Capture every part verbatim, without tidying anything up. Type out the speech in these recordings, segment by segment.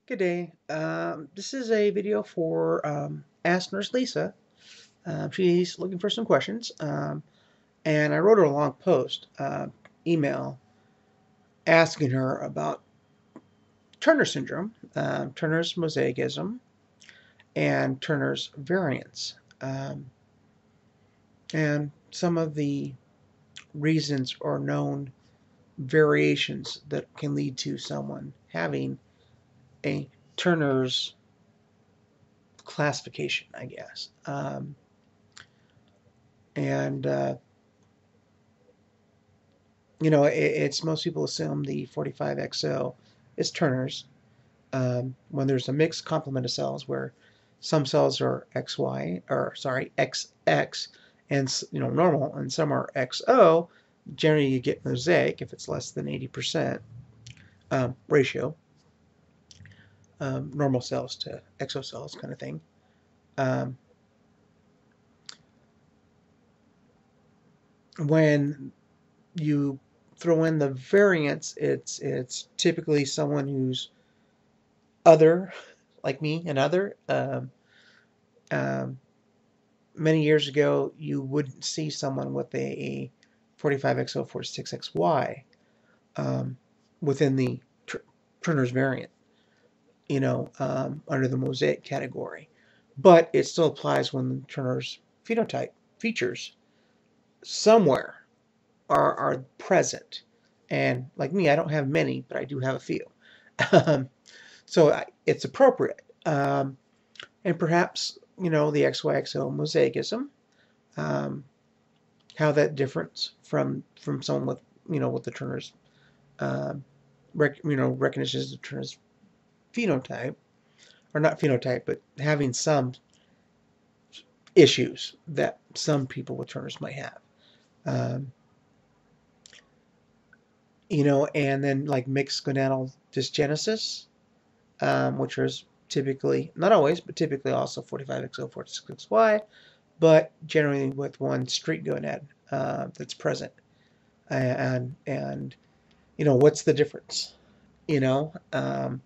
Good day. Um, this is a video for um, Ask Nurse Lisa. Um, she's looking for some questions, um, and I wrote her a long post, uh, email, asking her about Turner syndrome, um, Turner's Mosaicism, and Turner's variants, um, and some of the reasons or known variations that can lead to someone having a Turner's classification, I guess. Um, and uh, you know, it, it's most people assume the forty-five X O is Turner's um, when there's a mixed complement of cells where some cells are X Y or sorry X X and you know normal and some are X O. Generally, you get mosaic if it's less than eighty percent um, ratio, um, normal cells to exo cells kind of thing. Um, when you throw in the variants, it's it's typically someone who's other, like me and other. Um, um, many years ago, you wouldn't see someone with a, a forty-five X O forty-six X Y um, within the tr Turner's variant, you know, um, under the Mosaic category. But it still applies when Turner's phenotype features somewhere are, are present. And like me, I don't have many, but I do have a few. Um, so I, it's appropriate. Um, and perhaps, you know, the X Y X O mosaicism, um, how that differs from from someone with, you know, with the Turner's, uh, rec, you know, recognition as the Turner's phenotype, or not phenotype, but having some issues that some people with Turner's might have. Um, you know, and then like mixed gonadal dysgenesis, um, which is typically, not always, but typically also forty-five X O, forty-six X Y, but generally with one street gonad uh, that's present. And, and, you know, what's the difference? You know, um,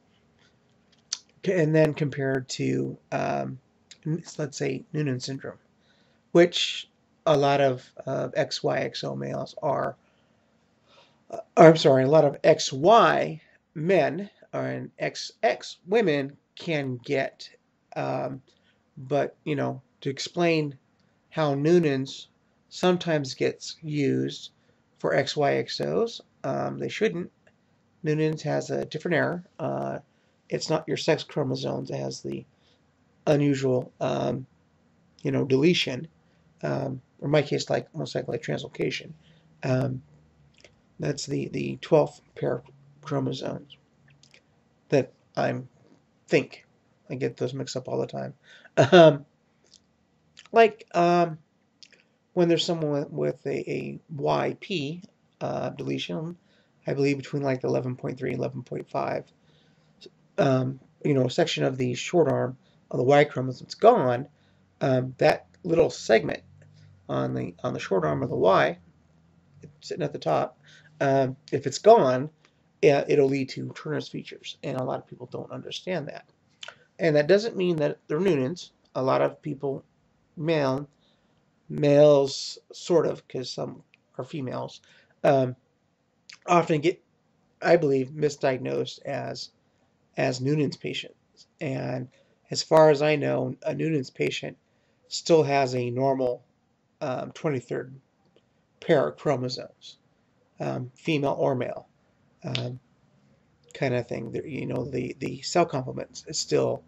and then compared to, um, let's say, Noonan syndrome, which a lot of uh, X Y X O males are, uh, I'm sorry, a lot of X Y men and X X women can get. Um, but, you know, to explain how Noonan's sometimes gets used for X Y X Os, um, they shouldn't. Noonan's has a different error. Uh, it's not your sex chromosomes. It has the unusual, um, you know, deletion, um, or in my case, like most likely translocation. Um, that's the the twelfth pair of chromosomes that I think I get those mixed up all the time. Um, like um, when there's someone with a, a Y P uh, deletion, I believe between like eleven point three and eleven point five, um, you know, a section of the short arm of the Y chromosome's gone. Um, that little segment on the on the short arm of the Y, sitting at the top, um, if it's gone, yeah, it'll lead to Turner's features, and a lot of people don't understand that. And that doesn't mean that they're Noonans. A lot of people, male males, sort of, because some are females, um, often get, I believe, misdiagnosed as as Noonan's patients. And as far as I know, a Noonan's patient still has a normal um, twenty-third pair of chromosomes, um, female or male, um, kind of thing. You know, the the cell complement is still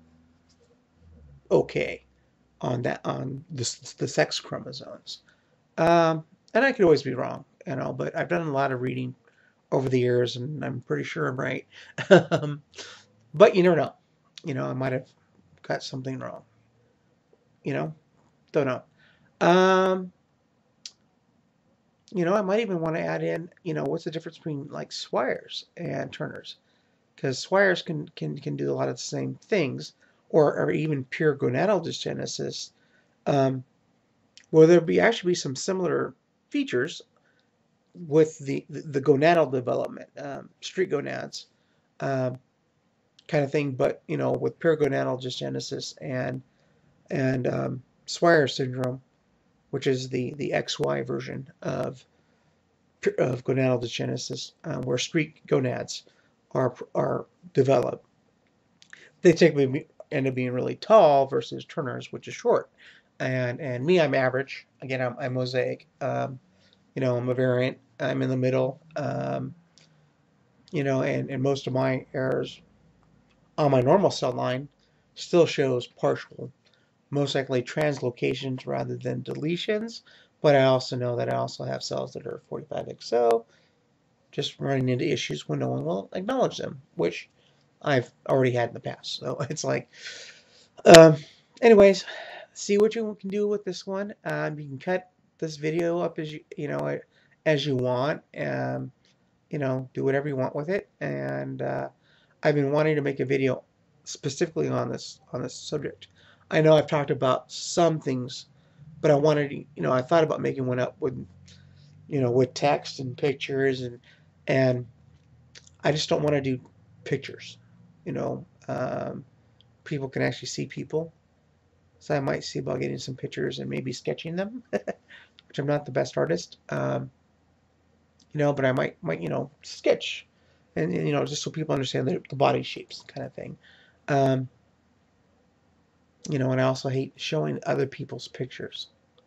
okay on that on the, the sex chromosomes. Um, and I could always be wrong, you know, but I've done a lot of reading over the years, and I'm pretty sure I'm right. um, but you never know. You know, I might have got something wrong. You know, don't know. Um, you know, I might even want to add in, you know, what's the difference between like Swires and Turners? Because Swires can, can can do a lot of the same things, or, or even pure gonadal dysgenesis, um, where there be actually be some similar features with the the, the gonadal development, um, street gonads, um, kind of thing. But you know, with perigonadal dysgenesis and and um, Swyer syndrome, which is the the X Y version of of gonadal dysgenesis, uh, where streak gonads are are developed, they typically end up being really tall versus Turner's, which is short. And and me, I'm average. Again, I'm, I'm mosaic. Um, you know, I'm a variant. I'm in the middle. Um, you know, and, and most of my errors on my normal cell line still shows partial, most likely translocations rather than deletions. But I also know that I also have cells that are forty-five X O, just running into issues when no one will acknowledge them, which I've already had in the past. So it's like, um, anyways, see what you can do with this one. Um, you can cut this video up as you you know as you want. Um, you know, do whatever you want with it. And uh, I've been wanting to make a video specifically on this on this subject. I know I've talked about some things, but I wanted to, you know, I thought about making one up with, you know, with text and pictures, and and I just don't want to do pictures. You know, um, people can actually see people, so I might see about getting some pictures and maybe sketching them, which I'm not the best artist. Um, you know, but I might might you know sketch, and, and you know just so people understand the, the body shapes kind of thing. Um, you know, and I also hate showing other people's pictures.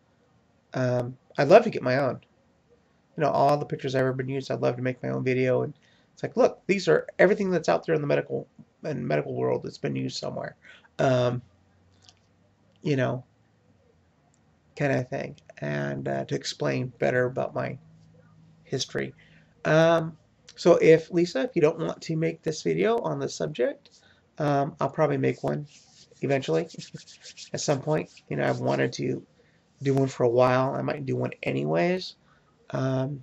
Um, I'd love to get my own. You know, all the pictures I've ever been used, I'd love to make my own video, and it's like, look, these are everything that's out there in the medical and medical world that's been used somewhere. Um, you know, kind of thing, and uh, to explain better about my history. Um, so if Lisa, if you don't want to make this video on the subject, um, I'll probably make one eventually at some point. You know, I've wanted to do one for a while. I might do one anyways. Um,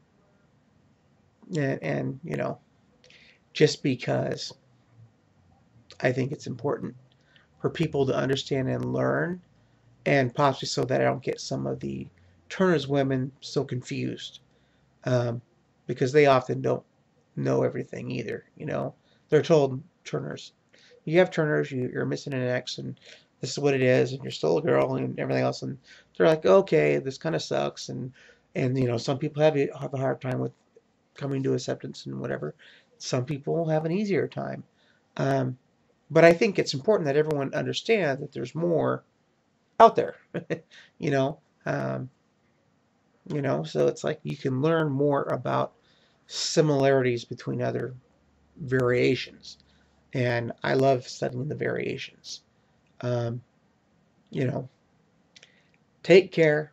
and, and, you know, just because I think it's important for people to understand and learn, and possibly so that I don't get some of the Turner's women so confused. Um, because they often don't know everything either. You know, they're told Turners, you have Turners, you, you're missing an X, and this is what it is, and you're still a girl, and everything else. And they're like, okay, this kind of sucks, and and you know, some people have have a hard time with coming to acceptance and whatever. Some people have an easier time. Um, but I think it's important that everyone understands that there's more out there. you know, um, you know, so it's like you can learn more about similarities between other variations, and I love studying the variations. Um, you know, take care.